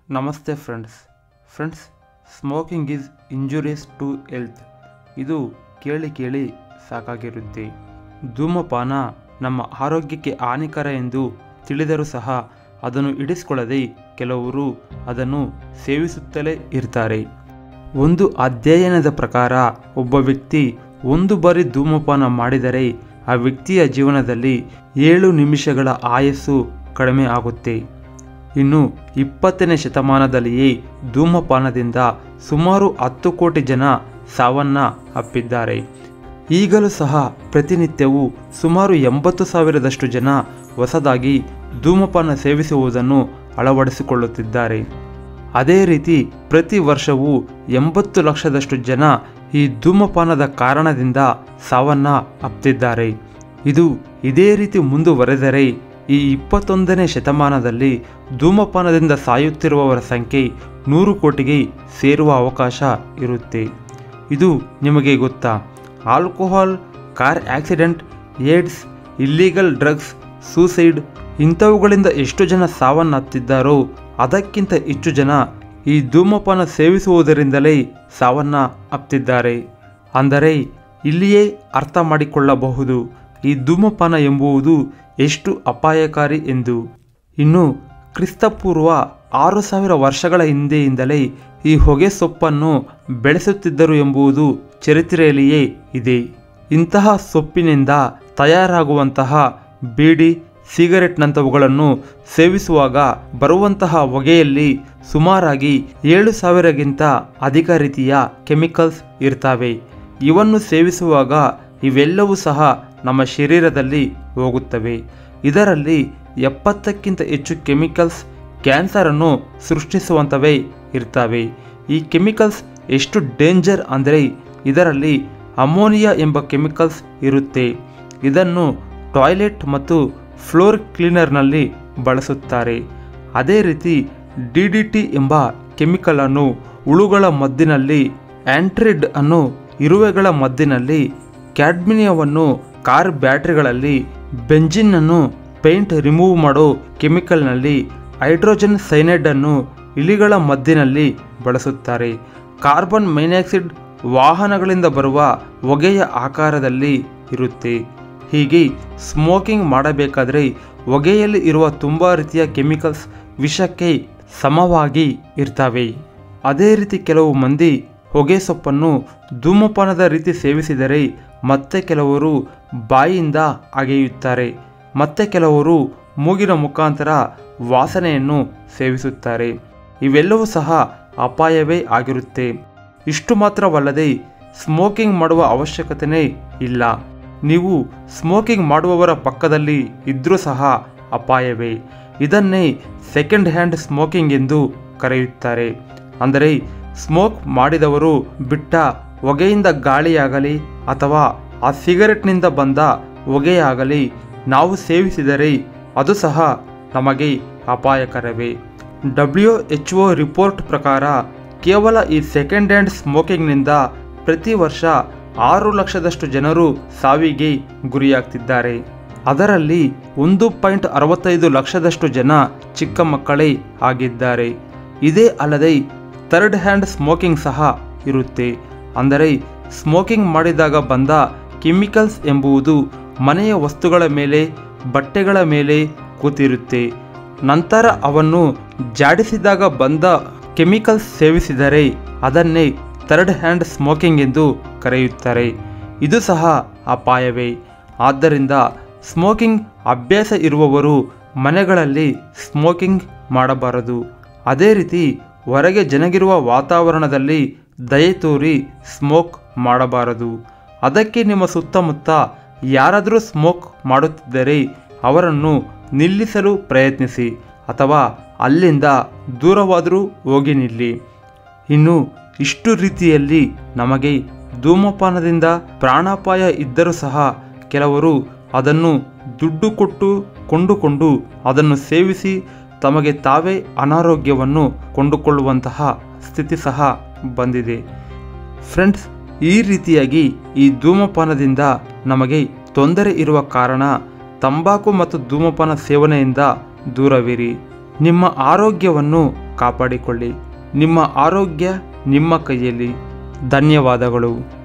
ನಮಸ್ತೆ friends smoking is injurious to health. ಇದು ಕೇಳಿ ಸಾಕಾಗಿರುತ್ತೆ. ಧೂಮಪಾನ ನಮ್ಮ ಆರೋಗ್ಯಕ್ಕೆ ಹಾನಿಕರ ಎಂದು ತಿಳಿದರೂ ಸಹ ಅದನ್ನು ಹಿಡಿಸಿಕೊಳ್ಳದೆ ಕೆಲವರು ಅದನ್ನು ಸೇವಿಸುತ್ತಲೇ ಇರ್ತಾರೆ. ಒಂದು ಅಧ್ಯಯನದ ಪ್ರಕಾರ ಒಬ್ಬ ವ್ಯಕ್ತಿ ಒಂದು ಬಾರಿ ಧೂಮಪಾನ ಮಾಡಿದರೆ ಆ ವ್ಯಕ್ತಿಯ ಜೀವನದಲ್ಲಿ 7 ನಿಮಿಷಗಳ ಆಯಸ್ಸು ಕಡಿಮೆ ಆಗುತ್ತೆ. ಇನ್ನು 20ನೇ ಶತಮಾನದಲ್ಲಿಯೇ ಧೂಮಪಾನದಿಂದ ಸುಮಾರು 10 ಕೋಟಿ ಜನ ಸಾವನ್ನಪ್ಪಿದ್ದಾರೆ. ಈಗಲೂ ಸಹ ಪ್ರತಿನಿತ್ಯವೂ ಸುಮಾರು 80,000ದಷ್ಟು ಜನ ಹೊಸದಾಗಿ ಧೂಮಪಾನ ಸೇವಿಸುವುದನ್ನು ಅಳವಡಿಸಿಕೊಳ್ಳುತ್ತಿದ್ದಾರೆ. ಅದೇ ರೀತಿ ಪ್ರತಿ ವರ್ಷವೂ 80 ಲಕ್ಷದಷ್ಟು ಜನ ಈ ಧೂಮಪಾನದ ಕಾರಣದಿಂದ ಸಾವನ್ನಪ್ಪಿದ್ದಾರೆ. ಇದು ಇದೇ ರೀತಿ ಮುಂದುವರೆದರೆ ಈ 21ನೇ ಶತಮಾನದಲ್ಲಿ ಧೂಮಪಾನದಿಂದ ಸಾಯುತ್ತಿರುವವರ ಸಂಖ್ಯೆ 100 ಕೋಟಿಗೆ ಸೇರುವ ಅವಕಾಶ ಇರುತ್ತೆ. ಇದು ನಿಮಗೆ ಗೊತ್ತಾ? Alcohol, car accident, AIDS, illegal drugs, suicide ಇಂಥವುಗಳಿಂದ ಎಷ್ಟು ಜನ ಸಾವನ್ನಪ್ಪಿದ್ದಾರೋ ಅದಕ್ಕಿಂತ ಹೆಚ್ಚು ಜನ ಈ ಧೂಮಪಾನ ಸೇವಿಸುವುದರಿಂದಲೇ ಸಾವನ್ನಪ್ಪಿದ್ದಾರೆ. ಅಂದರೆ ಇಲ್ಲಿಯೇ ಅರ್ಥ ಮಾಡಿಕೊಳ್ಳಬಹುದು ಈ ಧೂಮಪಾನ ಎಂಬುದು ಎಷ್ಟು ಅಪಾಯಕಾರಿ ಎಂದು. ಇನ್ನು ಕ್ರಿಸ್ತಪೂರ್ವ 6000 ವರ್ಷಗಳ ಹಿಂದೆಯಿಂದಲೇ ಈ ಹೊಗೆ ಸೊಪ್ಪನ್ನು ಬೆಳೆಸುತ್ತಿದ್ದರು ಎಂಬುದು ಚರಿತ್ರೆಯಲ್ಲಿಯೇ ಇದೆ. ಇಂತಹ ಸೊಪ್ಪಿನಿಂದ ತಯಾರಾಗುವಂತಹ ಬೀಡಿ, ಸಿಗರೆಟ್ನಂಥವುಗಳನ್ನು ಸೇವಿಸುವಾಗ ಬರುವಂತಹ ಹೊಗೆಯಲ್ಲಿ ಸುಮಾರಾಗಿ 7,000ಗಿಂತ ಅಧಿಕ ರೀತಿಯ ಕೆಮಿಕಲ್ಸ್ ಇರ್ತವೆ. ಇವನ್ನು ಸೇವಿಸುವಾಗ ಇವೆಲ್ಲವೂ ಸಹ ನಮ್ಮ ಶರೀರದಲ್ಲಿ ಹೋಗುತ್ತವೆ. ಇದರಲ್ಲಿ 70ಕ್ಕಿಂತ ಹೆಚ್ಚು ಕೆಮಿಕಲ್ಸ್ ಕ್ಯಾನ್ಸರನ್ನು ಸೃಷ್ಟಿಸುವಂಥವೇ ಇರ್ತವೆ. ಈ ಕೆಮಿಕಲ್ಸ್ ಎಷ್ಟು ಡೇಂಜರ್ ಅಂದರೆ ಇದರಲ್ಲಿ ಅಮೋನಿಯಾ ಎಂಬ ಕೆಮಿಕಲ್ಸ್ ಇರುತ್ತೆ. ಇದನ್ನು ಟಾಯ್ಲೆಟ್ ಮತ್ತು ಫ್ಲೋರ್ ಕ್ಲೀನರ್ನಲ್ಲಿ ಬಳಸುತ್ತಾರೆ. ಅದೇ ರೀತಿ DDT ಎಂಬ ಕೆಮಿಕಲನ್ನು ಹುಳುಗಳ ಮದ್ದಿನಲ್ಲಿ, ಆಂಟ್ರಿಡ್ ಅನ್ನು ಇರುವೆಗಳ ಮದ್ದಿನಲ್ಲಿ, ಕ್ಯಾಡ್ಮಿನಿಯವನ್ನು ಕಾರ್ ಬ್ಯಾಟರಿಗಳಲ್ಲಿ, ಬೆಂಜಿನ್ ಅನ್ನು ಪೇಂಟ್ ರಿಮೂವ್ ಮಾಡೋ ಕೆಮಿಕಲ್ನಲ್ಲಿ, ಹೈಡ್ರೋಜನ್ ಸೈನೈಡ್ ಅನ್ನು ಇಲಿಗಳ ಮದ್ದಿನಲ್ಲಿ ಬಳಸುತ್ತಾರೆ. ಕಾರ್ಬನ್ ಮೈನಾಕ್ಸೈಡ್ ವಾಹನಗಳಿಂದ ಬರುವ ಹೊಗೆಯ ಆಕಾರದಲ್ಲಿ ಇರುತ್ತೆ. ಹೀಗೆ ಸ್ಮೋಕಿಂಗ್ ಮಾಡಬೇಕಾದ್ರೆ ಹೊಗೆಯಲ್ಲಿ ಇರುವ ತುಂಬ ರೀತಿಯ ಕೆಮಿಕಲ್ಸ್ ವಿಷಕ್ಕೆ ಸಮವಾಗಿ ಇರ್ತವೆ. ಅದೇ ರೀತಿ ಕೆಲವು ಮಂದಿ ಹೊಗೆ ಸೊಪ್ಪನ್ನು ಧೂಮಪಾನದ ರೀತಿ ಸೇವಿಸಿದರೆ ಮತ್ತೆ ಕೆಲವರು ಬಾಯಿಯಿಂದ ಅಗೆಯುತ್ತಾರೆ. ಮತ್ತೆ ಕೆಲವರು ಮೂಗಿನ ಮುಖಾಂತರ ವಾಸನೆಯನ್ನು ಸೇವಿಸುತ್ತಾರೆ. ಇವೆಲ್ಲವೂ ಸಹ ಅಪಾಯವೇ ಆಗಿರುತ್ತೆ. ಇಷ್ಟು ಮಾತ್ರವಲ್ಲದೆ ಸ್ಮೋಕಿಂಗ್ ಮಾಡುವ ಅವಶ್ಯಕತೆಯೇ ಇಲ್ಲ. ನೀವು ಸ್ಮೋಕಿಂಗ್ ಮಾಡುವವರ ಪಕ್ಕದಲ್ಲಿ ಇದ್ದರೂ ಸಹ ಅಪಾಯವೇ. ಇದನ್ನೇ ಸೆಕೆಂಡ್ ಹ್ಯಾಂಡ್ ಸ್ಮೋಕಿಂಗ್ ಎಂದು ಕರೆಯುತ್ತಾರೆ. ಅಂದರೆ ಸ್ಮೋಕ್ ಮಾಡಿದವರು ಬಿಟ್ಟ ಹೊಗೆಯಿಂದ ಗಾಳಿಯಾಗಲಿ ಅಥವಾ ಆ ಸಿಗರೆಟ್ನಿಂದ ಬಂದ ಹೊಗೆಯಾಗಲಿ ನಾವು ಸೇವಿಸಿದರೆ ಅದು ಸಹ ನಮಗೆ ಅಪಾಯಕರವೇ. WHO ರಿಪೋರ್ಟ್ ಪ್ರಕಾರ ಕೇವಲ ಈ ಸೆಕೆಂಡ್ ಹ್ಯಾಂಡ್ ಸ್ಮೋಕಿಂಗ್ನಿಂದ ಪ್ರತಿ ವರ್ಷ 6 ಲಕ್ಷದಷ್ಟು ಜನರು ಸಾವಿಗೆ ಗುರಿಯಾಗ್ತಿದ್ದಾರೆ. ಅದರಲ್ಲಿ 1.65 ಲಕ್ಷದಷ್ಟು ಜನ ಚಿಕ್ಕ ಮಕ್ಕಳೇ ಆಗಿದ್ದಾರೆ. ಇದೇ ಅಲ್ಲದೆ ಥರ್ಡ್ ಹ್ಯಾಂಡ್ ಸ್ಮೋಕಿಂಗ್ ಸಹ ಇರುತ್ತೆ. ಅಂದರೆ ಸ್ಮೋಕಿಂಗ್ ಮಾಡಿದಾಗ ಬಂದ ಕೆಮಿಕಲ್ಸ್ ಎಂಬುದು ಮನೆಯ ವಸ್ತುಗಳ ಮೇಲೆ, ಬಟ್ಟೆಗಳ ಮೇಲೆ ಕೂತಿರುತ್ತೆ. ನಂತರ ಅವನ್ನು ಜಾಡಿಸಿದಾಗ ಬಂದ ಕೆಮಿಕಲ್ಸ್ ಸೇವಿಸಿದರೆ ಅದನ್ನೇ ಥರ್ಡ್ ಹ್ಯಾಂಡ್ ಸ್ಮೋಕಿಂಗ್ ಎಂದು ಕರೆಯುತ್ತಾರೆ. ಇದು ಸಹ ಅಪಾಯವೇ. ಆದ್ದರಿಂದ ಸ್ಮೋಕಿಂಗ್ ಅಭ್ಯಾಸ ಇರುವವರು ಮನೆಗಳಲ್ಲಿ ಸ್ಮೋಕಿಂಗ್ ಮಾಡಬಾರದು. ಅದೇ ರೀತಿ ಹೊರಗೆ ಜನಗಿರುವ ವಾತಾವರಣದಲ್ಲಿ ದಯೆ ತೋರಿ ಸ್ಮೋಕ್ ಮಾಡಬಾರದು. ಅದಕ್ಕೆ ನಿಮ್ಮ ಸುತ್ತಮುತ್ತ ಯಾರಾದರೂ ಸ್ಮೋಕ್ ಮಾಡುತ್ತಿದ್ದರೆ ಅವರನ್ನು ನಿಲ್ಲಿಸಲು ಪ್ರಯತ್ನಿಸಿ ಅಥವಾ ಅಲ್ಲಿಂದ ದೂರವಾದರೂ ಹೋಗಿ ನಿಲ್ಲಿ. ಇನ್ನು ಇಷ್ಟು ರೀತಿಯಲ್ಲಿ ನಮಗೆ ಧೂಮಪಾನದಿಂದ ಪ್ರಾಣಾಪಾಯ ಇದ್ದರೂ ಸಹ ಕೆಲವರು ಅದನ್ನು ದುಡ್ಡು ಕೊಟ್ಟು ಕೊಂಡುಕೊಂಡು ಅದನ್ನು ಸೇವಿಸಿ ತಮಗೆ ತಾವೇ ಅನಾರೋಗ್ಯವನ್ನು ಕೊಂಡುಕೊಳ್ಳುವಂತಹ ಸ್ಥಿತಿ ಸಹ ಬಂದಿದೆ. ಫ್ರೆಂಡ್ಸ್, ಈ ರೀತಿಯಾಗಿ ಈ ಧೂಮಪಾನದಿಂದ ನಮಗೆ ತೊಂದರೆ ಇರುವ ಕಾರಣ ತಂಬಾಕು ಮತ್ತು ಧೂಮಪಾನ ಸೇವನೆಯಿಂದ ದೂರವಿರಿ. ನಿಮ್ಮ ಆರೋಗ್ಯವನ್ನು ಕಾಪಾಡಿಕೊಳ್ಳಿ. ನಿಮ್ಮ ಆರೋಗ್ಯ ನಿಮ್ಮ ಕೈಯಲ್ಲಿ. ಧನ್ಯವಾದಗಳು.